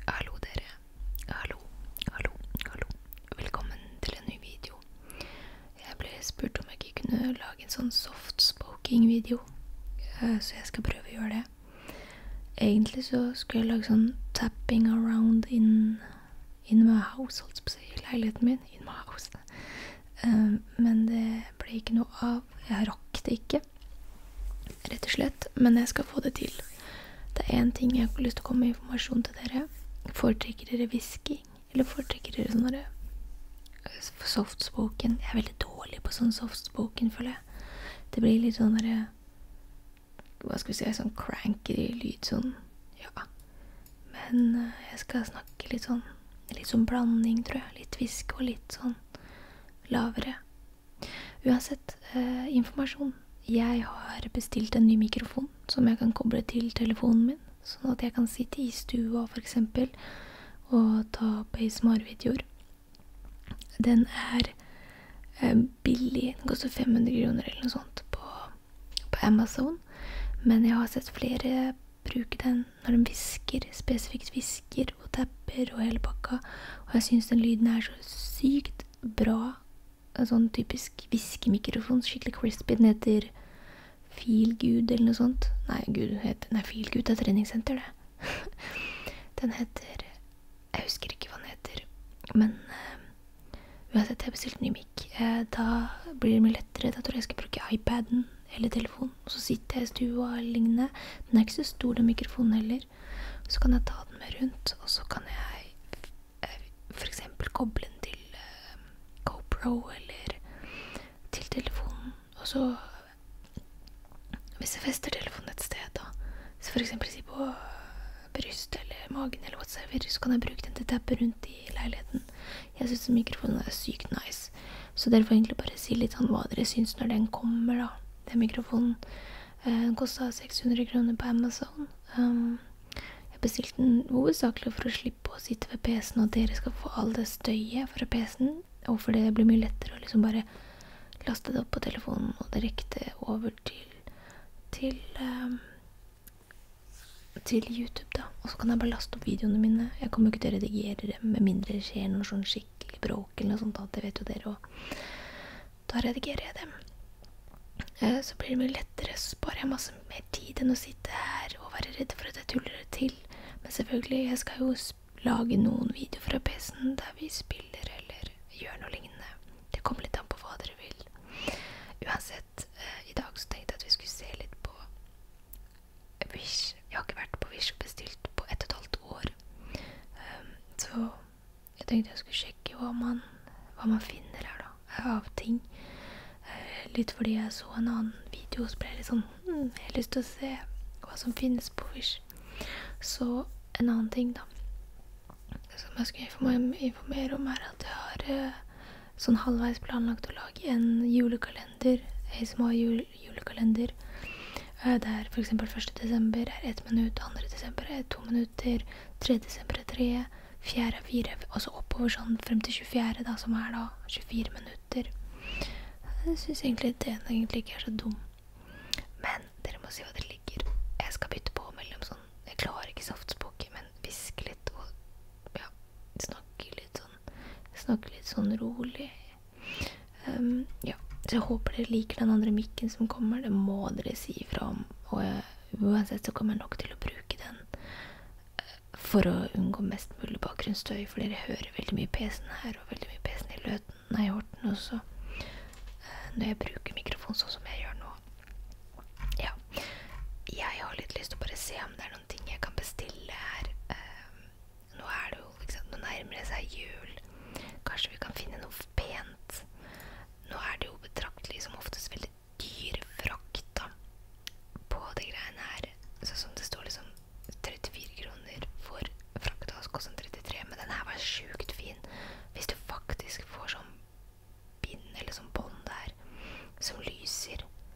Hallo dere. Hallo, hallo, hallo. Velkommen til en ny video. Jeg ble spurt om jeg ikke kunne lage en sånn soft-spoking-video, så jeg skal prøve å gjøre det. Egentlig så skulle jeg lage sånn tapping around in my house, holdt på å si, i leiligheten min, in my house. Men det ble ikke noe av. Jeg rakk det ikke, rett og slett, men jeg skal få det til. Det er en ting jeg har lyst til å komme med informasjon til dere. Foretrekker dere visking, eller foretrekker dere sånn softspoken? Jeg er veldig dårlig på sånn softspoken, føler jeg. Det blir litt sånn hva skal vi si, sånn cranky lyd, sånn, ja. Men jeg skal snakke litt sånn blanding, tror jeg. Litt visk og litt sånn lavere. Uansett, informasjon. Jeg har bestilt en ny mikrofon som jeg kan koble til telefonen min, sånn at jeg kan sitte i stua for eksempel og ta opp ASMR-videoer. Den er billig, den koster 500 kroner eller noe sånt på Amazon, men jeg har sett flere bruke den når de visker, spesifikt visker og tapper og hele pakka, og jeg synes den lyden er så sykt bra. En sånn typisk viskemikrofon, skikkelig crispy. Den heter Feelgood eller noe sånt. Nei, Feelgood er treningssenter, det. Den heter, jeg husker ikke hva den heter, men uansett, jeg bestilte en ny mic. Da blir det mye lettere. Da tror jeg skal bruke iPaden eller telefonen, og så sitter jeg i stua eller lignende. Den er ikke så stor, den mikrofonen heller. Så kan jeg ta den med rundt, og så kan jeg for eksempel koble den til GoPro eller til telefonen, og så hvis jeg fester telefonen et sted da, så for eksempel si på bryst eller magen eller whatsoever, så kan jeg bruke den til å tappe rundt i leiligheten. Jeg synes mikrofonen er sykt nice, så dere får egentlig bare si litt sånn hva dere synes når den kommer da, den mikrofonen. Den kostet 600 kroner på Amazon. Jeg bestilte den hovedsakelig for å slippe å sitte ved PC-en, og dere skal få all det støyet fra PC-en, og for det blir mye lettere å liksom bare laste det opp på telefonen og direkte over til YouTube da. Og så kan jeg bare laste opp videoene mine. Jeg kommer ikke til å redigere dem med mindre det skjer noe sånn skikkelig bråk eller noe sånt da. Det vet jo dere, og da redigerer jeg dem. Så blir det mye lettere, så sparer jeg masse mer tid enn å sitte her og være redd for at jeg tuller det til. Men selvfølgelig, jeg skal jo lage noen videoer fra PC-en der vi spiller eller gjør noe lignende. Det kommer litt an på hva dere vil. Uansett, i dag så tenkte jeg at vi skulle se litt på Wish. Jeg har ikke vært på Wish og bestilt på 1,5 år. Så jeg tenkte jeg skulle sjekke hva man finner her da, av ting. Litt fordi jeg så en annen video, så ble jeg litt sånn, jeg har lyst til å se hva som finnes på Wish. Så en annen ting da, som jeg skal informere om, er at jeg har sånn halvveis planlagt å lage en julekalender, ASMR julekalender, der for eksempel 1. desember er 1 minutt, 2. desember er 2 minutter, 3. desember er 3, 4. er 4, og så oppover sånn frem til 24. da, som er da 24 minutter. Jeg synes egentlig det egentlig ikke er så dum. Men dere må si hva det ligger. Jeg skal bytte på mellom sånn, jeg klarer ikke softspoke, men viske litt og ja, snakke litt sånn rolig. Ja, så jeg håper dere liker den andre mikken som kommer. Det må dere si ifra om, og uansett så kommer jeg nok til å bruke den for å unngå mest mulig bakgrunnsstøy, for dere hører veldig mye PC-en her, og veldig mye PC-en i Løten, i Horten også, når jeg bruker mikrofon sånn som jeg gjør nå. Ja, jeg har litt lyst til å bare se om det er noen ting jeg kan bestille her. Nå er det jo, nå nærmer det seg jul. Kanskje vi kan finne noe pent. Nå er det jo betraktelig som oftest veldig dyr frakt da, på det greiene her. Så som det står liksom 34 kroner for frakta, så koster den 33, men den her var sjukt fin. Hvis du faktisk får sånn bind eller sånn bånd der som lyser,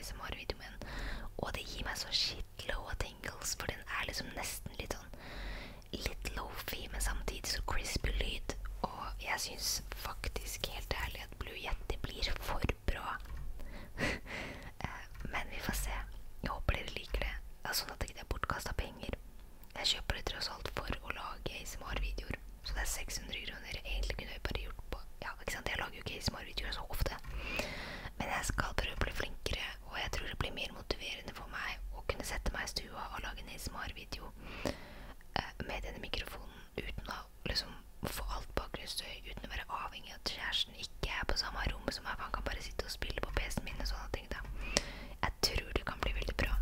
ASMR-video med den. Og det gir meg så shitlow av tingles, for den liksom nesten litt sånn, litt low-fi, men samtidig så crispy lyd. Og jeg synes faktisk helt ærlig at Blue Yeti blir for bra. Men vi får se. Jeg håper dere liker det. Sånn at det ikke er bortkastet penger. Jeg kjøper det tross alt for å lage ASMR-videoer. Så det er 600 kroner. Egentlig kunne jeg bare gjort på... Ja, ikke sant? Jeg lager jo ikke ASMR-videoer så ofte. Men jeg skal prøve å bli flinkere, og jeg tror det blir mer motiverende for meg å kunne sette meg i stua og lage en ASMR-video med denne mikrofonen uten å liksom få alt bakgrunnsstøy, uten å være avhengig av at kjæresten ikke er på samme rom som meg, for han kan bare sitte og spille på PC-en min og sånne ting da. Jeg tror det kan bli veldig bra.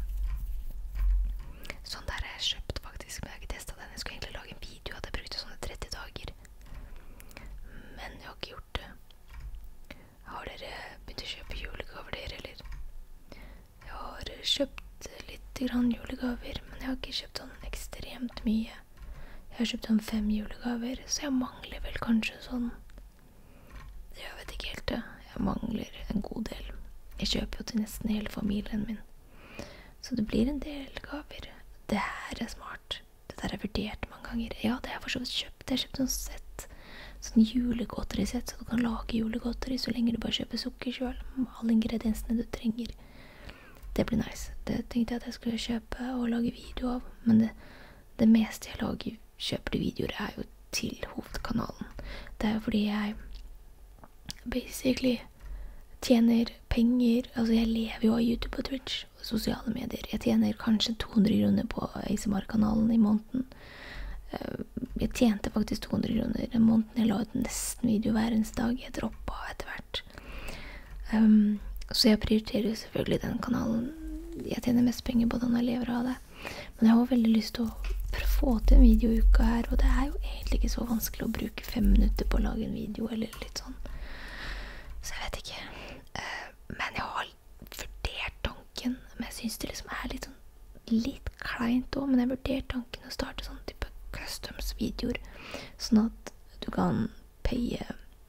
Sånn der har jeg kjøpt faktisk, men jeg har ikke testet den. Jeg skulle egentlig lage en video at jeg brukte sånne 30 dager. Men jeg har ikke gjort det. Har dere begynt å kjøpe julegaver dere, eller? Jeg har kjøpt litt grann julegaver, men jeg har ikke kjøpt sånn ekstremt mye. Jeg har kjøpt sånn 5 julegaver, så jeg mangler vel kanskje sånn... Jeg vet ikke helt det. Jeg mangler en god del. Jeg kjøper jo til nesten hele familien min. Så det blir en del gaver. Det her er smart. Dette har jeg vurdert mange ganger. Ja, det har jeg for så vidt kjøpt. Jeg har kjøpt sånn sett. Sånn julegodterisett, så du kan lage julegodteri så lenge du bare kjøper sukker selv, med alle ingrediensene du trenger. Det blir nice. Det tenkte jeg at jeg skulle kjøpe og lage video av, men det meste jeg kjøper til videoer er jo til hovedkanalen. Det er jo fordi jeg basically tjener penger, altså jeg lever jo av YouTube og Twitch og sosiale medier. Jeg tjener kanskje 200 kroner på ASMR-kanalen i måneden. Jeg tjente faktisk 200 kroner i måneden. Jeg la ut nesten video hver eneste dag. Jeg droppet etter hvert. Så jeg prioriterer selvfølgelig den kanalen. Jeg tjener mest penger på den, jeg lever av det. Men jeg har veldig lyst til å få til en video i uka her, og det er jo egentlig ikke så vanskelig å bruke 5 minutter på å lage en video, eller litt sånn. Så jeg vet ikke. Men jeg har vurdert tanken, men jeg synes det liksom er litt kleint også, men jeg har vurdert tanken å starte sånn type customs-videoer, sånn at du kan paye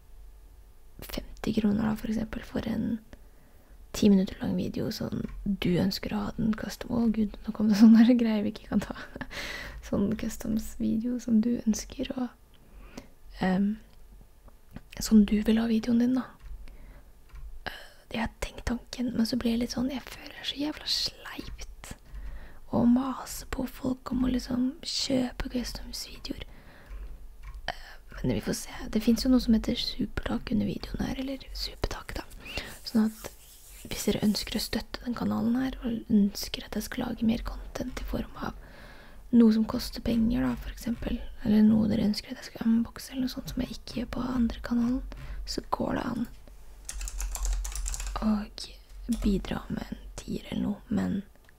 50 kroner da, for eksempel, for en 10 minutter lang video som du ønsker å ha den custom. Å gud, nå kom det sånne der greier vi ikke kan ta. Sånn customs-video som du ønsker, og som du vil ha videoen din da. Jeg har tenkt tanken, men så ble jeg litt sånn, jeg føler det så jævla sleipt å mase på folk om å liksom kjøpe customs-videoer. Men vi får se. Det finnes jo noe som heter supertak under videoen her, eller supertak da. Sånn at hvis dere ønsker å støtte den kanalen her, og ønsker at jeg skal lage mer content i form av noe som koster penger da, for eksempel, eller noe dere ønsker at jeg skal unboxe, eller noe sånt som jeg ikke gjør på andre kanalen, så går det an å bidra med en 10 eller noe, men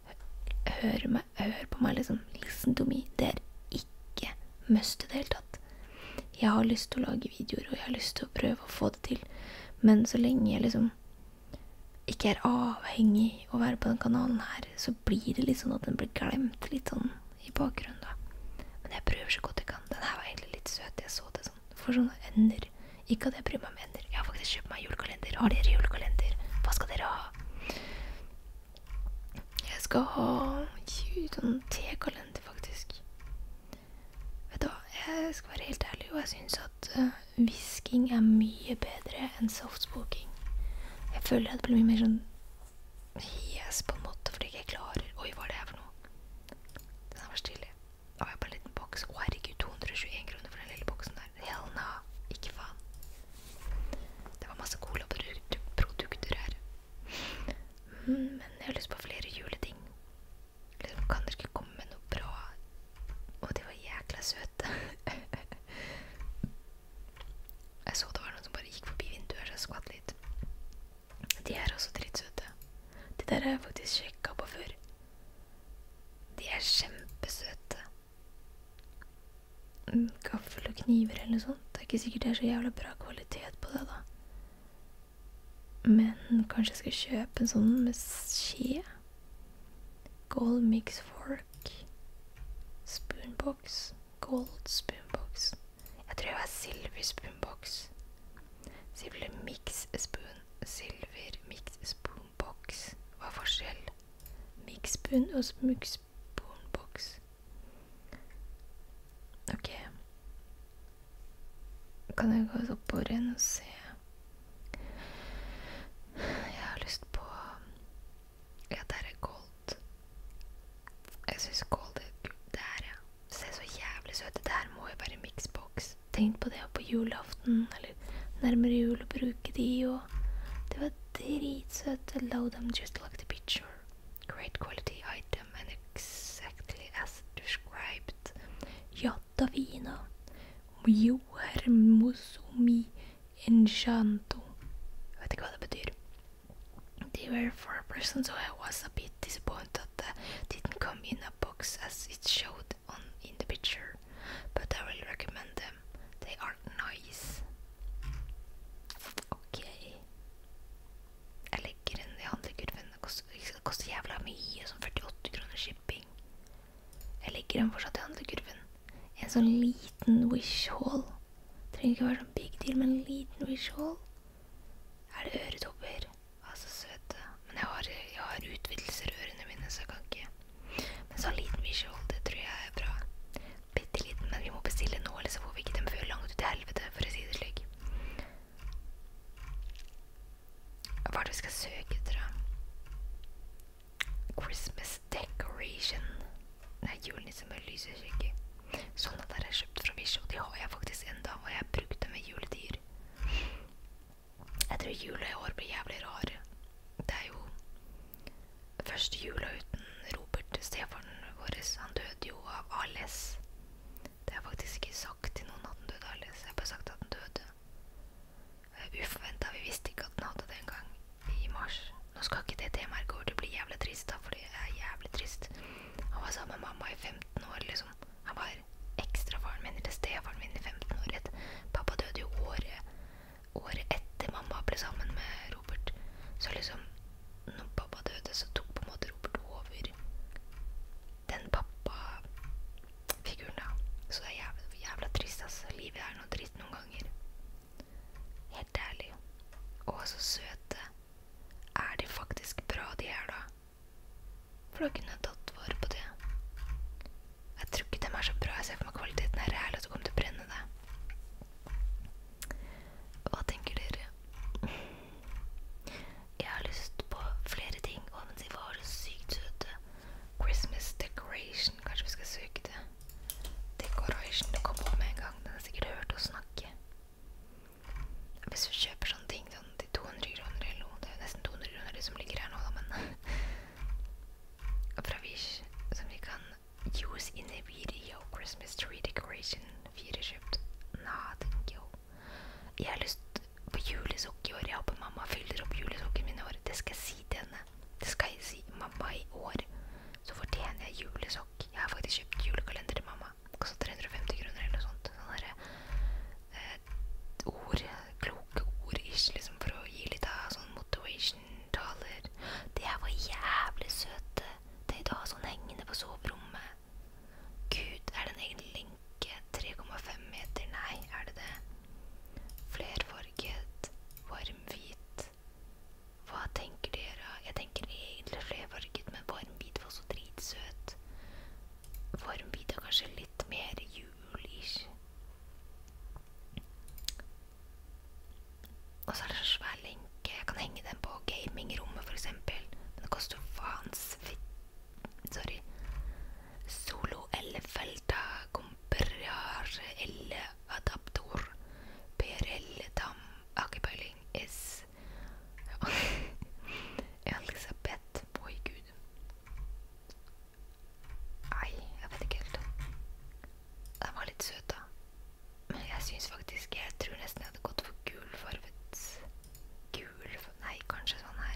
hør på meg liksom, listen to me, det er ikke must i det hele tatt. Jeg har lyst til å lage videoer, og jeg har lyst til å prøve å få det til, men så lenge jeg liksom ikke er avhengig å være på den kanalen her, så blir det litt sånn at den blir glemt litt sånn i bakgrunnen da. Men jeg prøver så godt jeg kan. Den her var egentlig litt søt. Jeg så det sånn. For sånne ender. Ikke at jeg bryr meg om ender. Jeg har faktisk kjøpt meg julekalender. Har dere julekalender? Hva skal dere ha? Jeg skal ha sånn tekalender faktisk. Vet du hva? Jeg skal være helt ærlig, og jeg synes at whisking er mye bedre enn softspoking. Jeg føler at det blir mye mer sånn hes på en måte, fordi jeg ikke klarer. Oi, hva er det her for noe? Den her var stille. Å, jeg har bare en liten boks. Å, herregud, 221 kroner for den lille boksen der. Hell no, ikke faen. Det var masse cola-produkter her. Men jeg har lyst på flere juleting. Liksom, kan dere ikke komme med noe bra? Å, de var jækla søte. Jeg så det var noen som bare gikk forbi vinduet, så jeg skvatt litt. De er også drittsøte. De der har jeg faktisk sjekket på før. De er kjempesøte. Gaffel og kniver eller noe sånt. Det er ikke sikkert det er så jævla bra kvalitet på det da. Men kanskje jeg skal kjøpe en sånn med skje. Gold mix fork. Spoonbox. Gold spoonbox. Jeg tror jeg har silver spoonbox. Silver mix spoon. Silver mix spoonbox. Hva for Gryphon og Smugsponebox. Ok. Kan jeg gå oppover igjen og se? Jeg har lyst på... Ja, der er gold. Jeg synes gold er kult. Der, ja. Det ser så jævlig søt. Det der må jo være mixbox. Tenk på det på julaften, eller nærmere jul, å bruke de, og det var dritsøtt. Allow them just like the picture. Great quality item and exactly as described. Jatta vina. Mio hermos mi enchanto. Jeg vet ikke hva det betyr. They were for a person, so I was a bit disappointed that they didn't come in a box as it showed in the picture. But I will recommend them. They are nice. Ok. Jeg legger den i handlekurven. Det koster jævla mye, som 48 kroner shipping. Jeg legger den fortsatt i handlekurven. En sånn liten wish haul. Trenger ikke være sånn big deal, men en liten wish haul. Er det øretopper? Altså søte. Men jeg har utvidelser i ørene mine, så jeg kan ikke. Men sånn liten wish haul, det tror jeg er bra. Bitte liten, men vi må bestille nå, eller så får vi ikke dem før langt ut i helvete, for å si det slik. Hva er det vi skal søke etter, da? Christmas decoration. Nei, julenisse med lyseskygge. Sånne der jeg kjøpt fra Wish, og de har jeg faktisk enda, og jeg har brukt dem i juletider. Jeg tror jula i år blir jævlig rar. Det er jo første jula uten Robert, Stefan vår. Han døde jo av ALS. Det har jeg faktisk ikke sagt til noen at han døde av ALS. Jeg har bare sagt at han døde. Uforventet, vi visste ikke at han hadde det en gang i mars. Nå skal ikke det temaet gå over til å bli jævlig trist da, for det er jævlig trist. Han var sammen med mamma i 15 år, liksom. Han var ekstrafaren min, eller stefaren min i 15 år. Pappa døde jo året etter mamma ble sammen med Robert. Så liksom, når pappa døde, så tok på en måte Robert over den pappa-figuren da. Så det er jævla trist, altså. Livet er noe trist noen ganger. Helt ærlig. Og så søte. Er de faktisk bra, de her da? For da kunne jeg tatt vare på det. Jeg tror ikke de er så bra. Jeg ser for meg kvaliteten her er ærlig, så kommer til å brenne det. Hva tenker dere? Jeg har lyst på flere ting, og de var så sykt søte. Christmas decoration, kanskje vi skal søke det. Decoration, det kom opp med en gang. Den har sikkert hørt oss snakke. Hvis vi kjøper sånne ting, sånn til 200 kroner eller noe, det er jo nesten 200 kroner det som ligger her nå da, men fra Wish, som vi kan use in a video, Christmas tree decoration, 4 kjøpt. Nah, thank you. Jeg har lyst på julesokk i år. Jeg håper mamma fyller opp julesokken min i år. Det skal jeg si til henne. Det skal jeg si. Mamma, i år så fortjener jeg julesokk. Jeg har faktisk kjøpt julekalender til mamma. Det kostet 350 kroner eller noe sånt. Sånne kloke ord, ikke liksom, for å gi litt av sånn motivation-taler. Det her var jævlig søte. Det er da sånn hengende på soverommet. Gud, er det en egen lenke? 3,5 meter? Nei, er det det? Flerfarget, varmhvit. Hva tenker dere? Jeg tenker egentlig flerfarget, men varmhvit var så dritsøt. Varmhvit er kanskje litt mer jul-ish. Og så er det så svær lenke. Jeg kan henge den på gamingrommet for eksempel. Men det koster jo faens sorry. Solo L-felta comprare L-adaptor PRL dam akkepeiling is Elisabeth. Oi, Gud. Nei, jeg vet ikke helt. Den var litt søt da. Men jeg synes faktisk, jeg tror nesten jeg hadde gått for gulfarvet. Nei, kanskje sånn her.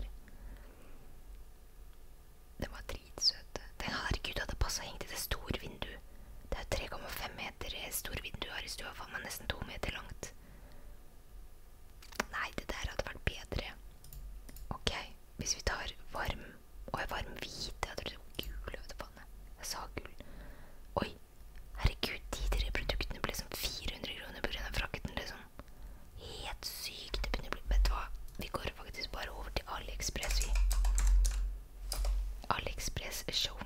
Det var dritsøte. Den herregud hadde passet hengt i det store vindu. Det er 3,5 meter stor vindu her i stua, faen meg nesten 2 meter langt. Nei, det der hadde vært bedre. Ok, hvis vi tar varm, og jeg varm hvit, jeg trodde det var gul, vet du faen. Jeg sa gul. Oi, herregud, de der produktene ble som 400 kroner på grunn av frakten, liksom. Helt sykt, det begynner å bli, vet du hva? Vi går faktisk bare over til AliExpress, vi. AliExpress show